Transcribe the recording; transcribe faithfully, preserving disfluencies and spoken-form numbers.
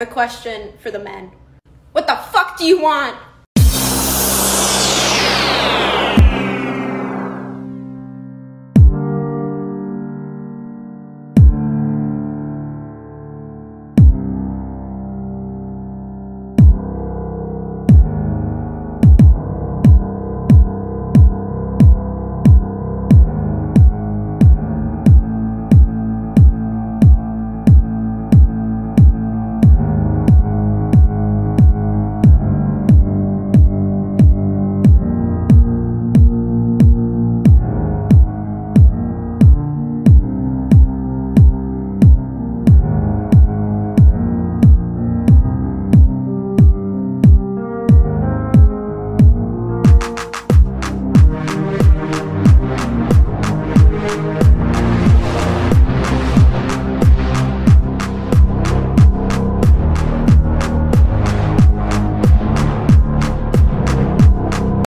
A question for the men. What the fuck do you want?